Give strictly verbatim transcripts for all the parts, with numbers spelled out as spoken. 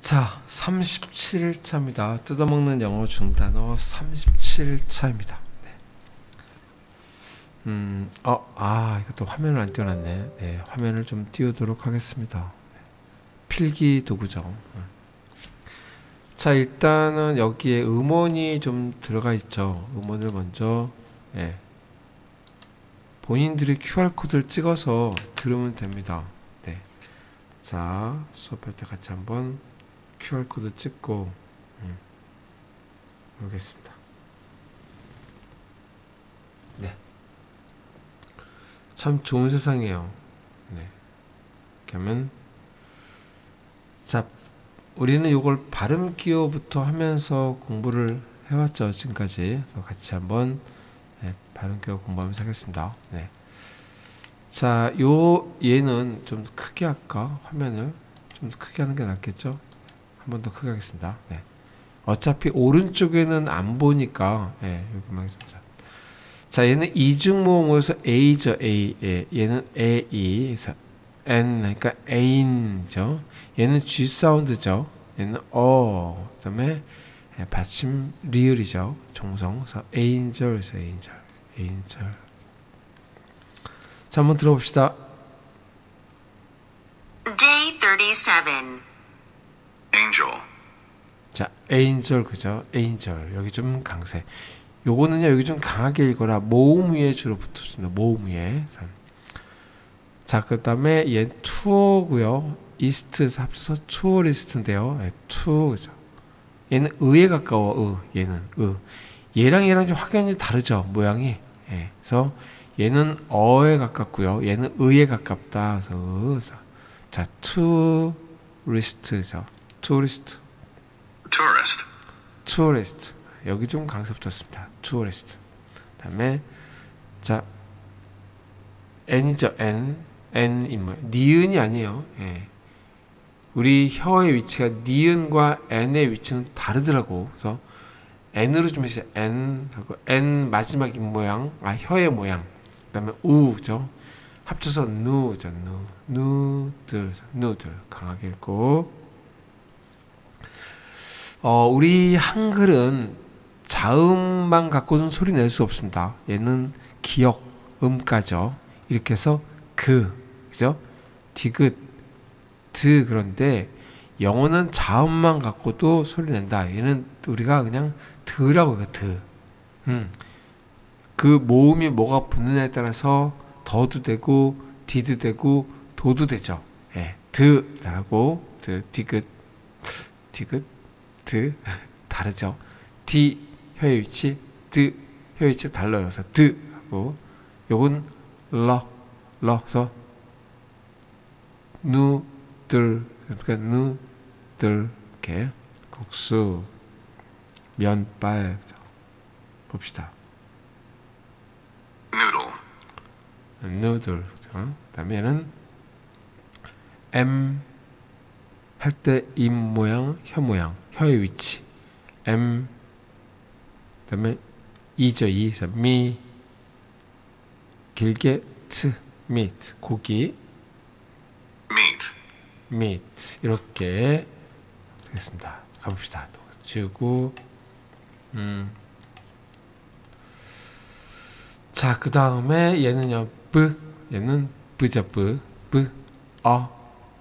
자, 삼십칠 일차입니다. 뜯어먹는 영어 중단어 삼십칠 일차입니다. 네. 음, 어, 아, 이것도 화면을 안 띄워놨네. 네, 화면을 좀 띄우도록 하겠습니다. 네. 필기 도구죠. 자, 일단은 여기에 음원이 좀 들어가 있죠. 음원을 먼저, 네. 본인들이 큐알코드를 찍어서 들으면 됩니다. 네. 자, 수업할 때 같이 한번 큐알코드 찍고 음, 보겠습니다. 네. 참 좋은 세상이에요. 네. 이렇게 하면 자, 우리는 이걸 발음 기호부터 하면서 공부를 해왔죠. 지금까지. 그래서 같이 한번 네, 발음 기호 공부하면서 하겠습니다. 네. 자, 요 얘는 좀 크게 할까? 화면을 좀 크게 하는 게 낫겠죠? 한 번 더 크게 하겠습니다. 네. 어차피 오른쪽에는 안 보니까 네, 여기만 하겠습니다. 자, 얘는 이중모음에서 A죠. A. 예, 얘는 A. 그래서 N. 그러니까 A인죠. 얘는 G 사운드죠. 얘는 어. 그 다음에 예, 받침 리을이죠. 종성. 그래서 A인절. 그래서 A인절. A인절. 자, 한번 들어봅시다. Day thirty-seven. Angel. 자, A인절 그죠? A인절. 여기 좀 강세. 요거는요, 여기 좀 강하게 읽어라. 모음 위에 주로 붙었습니다. 모음 위에. 자, 그 다음에 얘 투어고요. 이스트에서 합쳐서 투어리스트인데요. 네, 투어 그죠? 얘는 의에 가까워. 의. 얘는 의. 얘랑 얘랑 좀 확연히 다르죠. 모양이. 예. 그래서 얘는 어에 가깝고요. 얘는 의에 가깝다. 그래서, 그래서. 자, 투리스트죠. 투리스트. Tourist. 투어리스트. 여기 좀 강세 붙었습니다. 투어리스트. 다음에 자, N이죠. N. N 인물. 니은이 아니에요. 예. 우리 혀의 위치가 니은과 N의 위치는 다르더라고. 그래서 N으로 좀 해주세요. N 하고 N 마지막 입 모양. 아, 혀의 모양. 그 다음에 우죠. 합쳐서 누죠. 누. 누들. 누들. 강하게 읽고. 어, 우리 한글은 자음만 갖고는 소리 낼 수 없습니다. 얘는 기역, 음가죠. 이렇게 해서 그, 그죠? 디귿, 드. 그런데 영어는 자음만 갖고도 소리 낸다. 얘는 우리가 그냥 드라고 해요. 드. 음. 그 모음이 뭐가 붙느냐에 따라서 더도 되고 디도 되고 도도 되죠. 예. 드라고 드, 디귿, 디귿, 드. 다르죠. 디 혀의 위치, 드 혀의 위치 달라요. 그래서 드 하고 요건 러, 러서 누들, 그러니까 누들. 이렇게 국수, 면발. 봅시다. Noodle. 누들. 그 다음에 얘는 M 할 때 입 모양, 혀 모양, 혀의 위치. M. 그 다음에 이죠. 이. 그래서 미. 길게 트. meat. 고기. Meat. meat. 이렇게 되겠습니다. 가봅시다. 또 지우고. 음. 자, 그 다음에 얘는요. 브. 얘는 브죠. 브. 브. 어.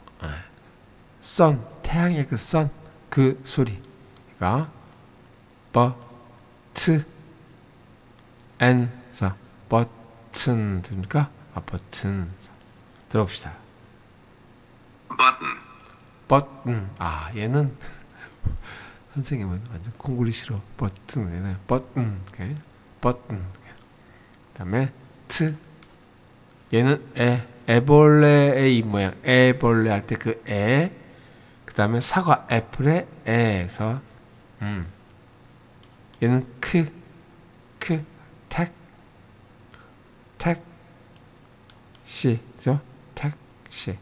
선. 태양의 그 선. 그 소리가 버. 트. 엔. 자, 버튼. 됩니까? 아, 버튼. 들어봅시다. Button. 버튼. 아, 얘는 선생님은 완전 콩글리 싫어. 버튼. 얘는 버튼. 오케이. 버튼. 그 다음에 트. 얘는 에. 애벌레의 이 모양. 애벌레 할 때 그 에. 그 다음에 사과 애플의 에에서 음. 얘는 크. 크. 택. 택. 시죠. 택시.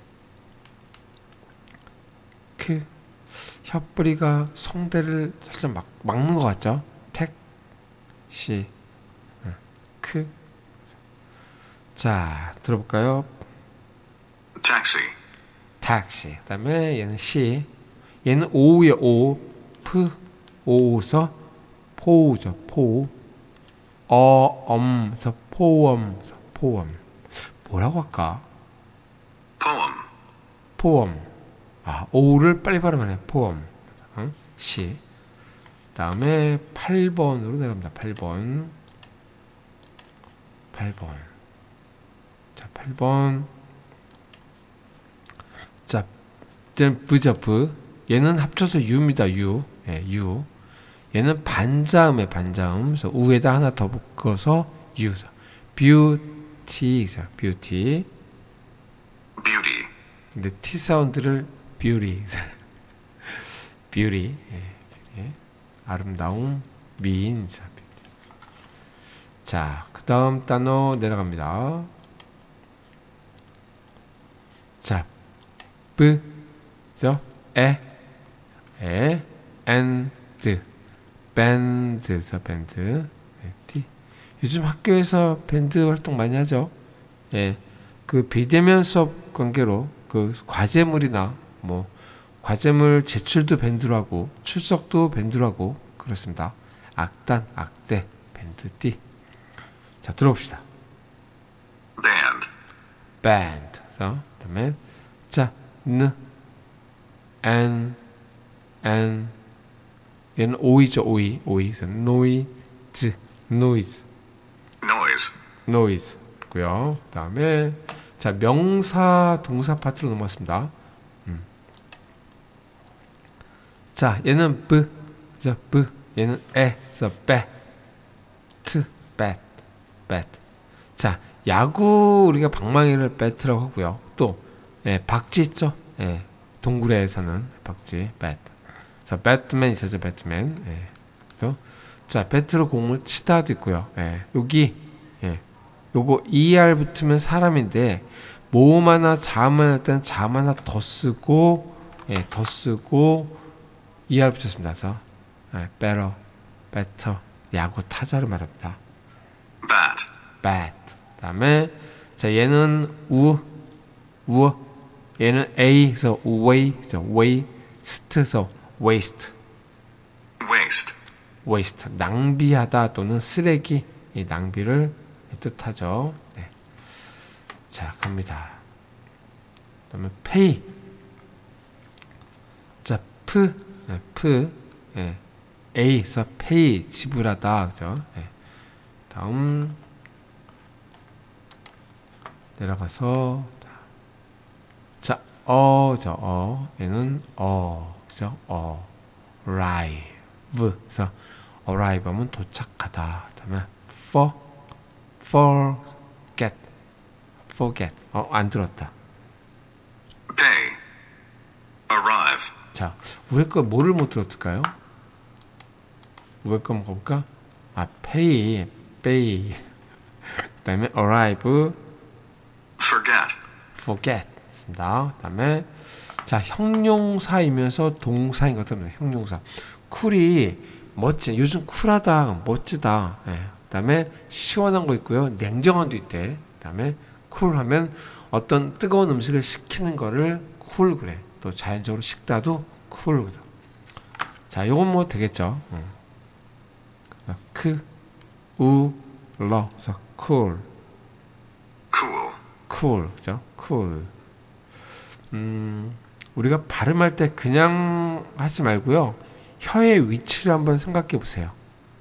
크. 혀뿌리가 성대를 살짝 막, 막는 것 같죠? 택. 시. 크. 자, 들어볼까요? Taxi. taxi. 그 다음에 얘는 시. 얘는 오우의 오, 프, 오우서 포우죠. 포우. 어, 엄, 서 포엄, 서 포엄. 뭐라고 할까? Poem. 포엄. 아, 오우를 빨리 발음하네. 포엄. 응? 시. 다음에 팔 번으로 내려갑니다. 팔 번. 팔 번. 자, 팔 번. 자, 이제는 브죠, 브. 얘는 합쳐서 유입니다. 유. 예, 유. 얘는 반자음에 반자음. 그래서 우에다 하나 더 묶어서 유. 뷰티. 뷰티. Beauty. 근데 T 사운드를 뷰티. 뷰티. 예, 예. 아름다움. 미인. 자, 그 다음 단어 내려갑니다. 자, 브, 죠? 에, 에, 앤드, 밴드, 저 밴드. 네, 티. 요즘 학교에서 밴드 활동 많이 하죠. 예, 그 비대면 수업 관계로 그 과제물이나 뭐 과제물 제출도 밴드로 하고 출석도 밴드로 하고 그렇습니다. 악단, 악대, 밴드, 띠. 자, 들어봅시다. Band. band. 그래서 그다음에 자, 느, an, an. 얘는 오이죠, 오이, 오이. 그래서 noise, noise, Noise. noise. 고요. 그다음에 자, 명사, 동사 파트로 넘어갔습니다. 음. 자, 얘는 브, 자, 브. 얘는 에, 그래서 배, 트, bat, bat. 자, 야구 우리가 방망이를 배트라고 하고요. 또 예, 박쥐 있죠? 예, 동굴에서는 박쥐, bat. 그래서 배트맨 있었죠, 배트맨. 예. 그래서 자, 배트로 공을 치다도 있고요. 예, 여기 예, 요거 er 붙으면 사람인데 모음 하나, 자음 하나 할 때는 자음 하나 더 쓰고 예, 더 쓰고 er 붙였습니다. 그래서 예, better, better. 야구 타자를 말합니다. Bat. bat. 그다음에 자, 얘는 우, 우. 얘는 a, 그래서 way, 그래서 waste, 그래서 waste, Waste. waste. 낭비하다 또는 쓰레기, 이 낭비를 뜻하죠. 네. 자, 갑니다. 그다음에 pay. 자, 프, 네, 프, 예, a에서 pay 지불하다, 그죠? 예. 다음 내려가서 자, 어, 저 어, 얘는 어, 그죠? 어, arrive. 그래서 arrive 하면 도착하다. 그다음에 for, forget, forget. 어, 안 들었다. Pay. Arrive. 자, 위에 거 뭐를 못 들었을까요? 위에 거 한번 볼까? 아, pay, pay. 그다음에 arrive, Forget. forget. 있습니다. 그다음에 자, 형용사이면서 동사인 것같습니다. 형용사. 쿨이 멋진. 요즘 쿨하다, 멋지다. 예. 그다음에 시원한 거 있고요. 냉정한도 있대. 그다음에 쿨하면 어떤 뜨거운 음식을 식히는 거를 쿨 그래. 또 자연적으로 식다도 쿨. 자, 요건 뭐 되겠죠. 응. 크, 우, 러, 그래서 쿨, Cool. 쿨, 그죠? 쿨. 음, 우리가 발음할 때 그냥 하지 말고요. 혀의 위치를 한번 생각해 보세요.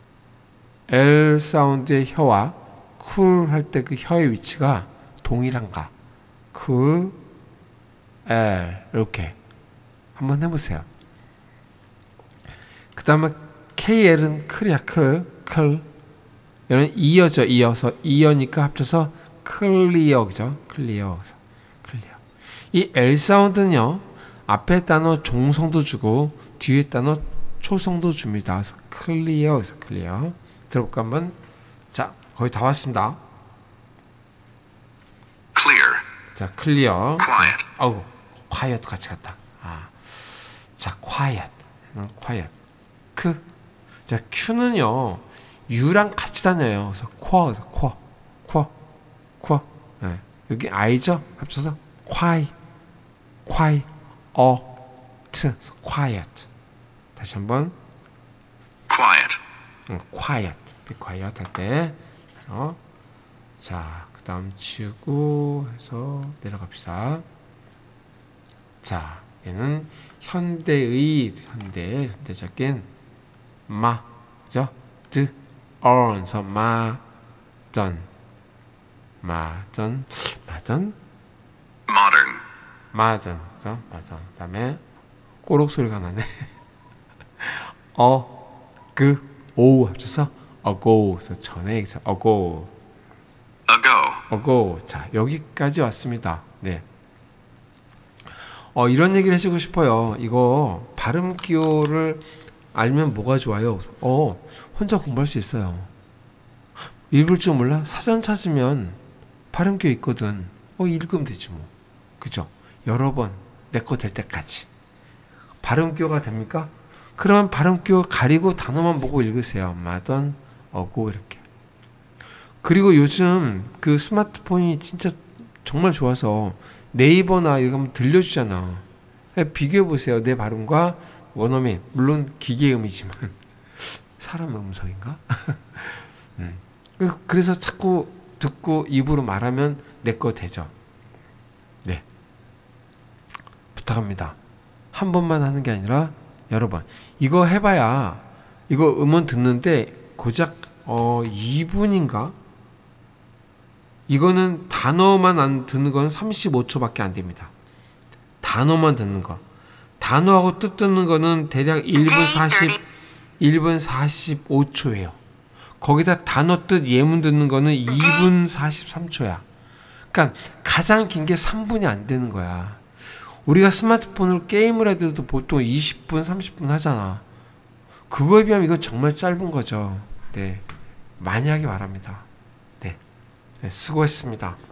L 사운드의 혀와 쿨 할 때 그 혀의 위치가 동일한가? 쿨, L 이렇게 한번 해보세요. 그 다음에 케이엘은 클이야. 클, 클. 얘는 이어져. 이어서 이어니까 합쳐서 클리어, 그죠? 클리어, 클리어. 이 L 사운드는요, 앞에 단어 종성도 주고 뒤에 단어 초성도 줍니다. 그래서 클리어, 그래서 클리어. 들어볼까 한번. 자, 거의 다 왔습니다. Clear. 자, 클리어. Quiet. 어우, quiet 같이 갔다. 아, 자, quiet, quiet. 크. 자, Q는요, U랑 같이 다녀요. 그래서 쿼, 쿼, 쿼, 쿼. 여기 I죠? 합쳐서 콰이, 콰이, 어, quiet, quiet. 다시 한번 quiet, 음, quiet, be quiet 할 때. 어? 자, 그 다음 지우고 해서 내려갑시다. 자, 얘는 현대의, 현대, 현대적인 마, 그죠? 드, on, 서 마, 전, 마, 전, 마전, modern, 마전, 그죠? 마전. 그 다음에 꼬록 소리가 나네. 어, 그, 오 합쳐서 ago, 그래서 전에 있어, ago, ago, ago. 자, 여기까지 왔습니다. 네. 어, 이런 얘기를 해주고 싶어요. 이거 발음 기호를 알면 뭐가 좋아요? 어, 혼자 공부할 수 있어요. 읽을 줄 몰라? 사전 찾으면 발음 기호 있거든. 어, 읽으면 되지 뭐. 그죠? 여러 번 내 거 될 때까지. 발음 기호가 됩니까? 그러면 발음 기호 가리고 단어만 보고 읽으세요. 마던, 어고 이렇게. 그리고 요즘 그 스마트폰이 진짜 정말 좋아서 네이버나 이거 하면 들려주잖아. 비교해 보세요. 내 발음과 원어민, 물론 기계 음이지만 사람 음성인가? 음. 그래서 자꾸 듣고 입으로 말하면 내 거 되죠. 네, 부탁합니다. 한 번만 하는 게 아니라 여러 번. 이거 해봐야 이거 음원 듣는데 고작 어 이 분인가? 이거는 단어만 안 듣는 건 삼십오 초밖에 안 됩니다. 단어만 듣는 거. 단어하고 뜻 듣는 거는 대략 일 분 사십, 일 분 사십오 초예요. 거기다 단어 뜻 예문 듣는 거는 이 분 사십삼 초야. 그러니까 가장 긴 게 삼 분이 안 되는 거야. 우리가 스마트폰으로 게임을 해도 보통 이십 분, 삼십 분 하잖아. 그거에 비하면 이건 정말 짧은 거죠. 네, 많이 하기 바랍니다. 네, 네 수고했습니다.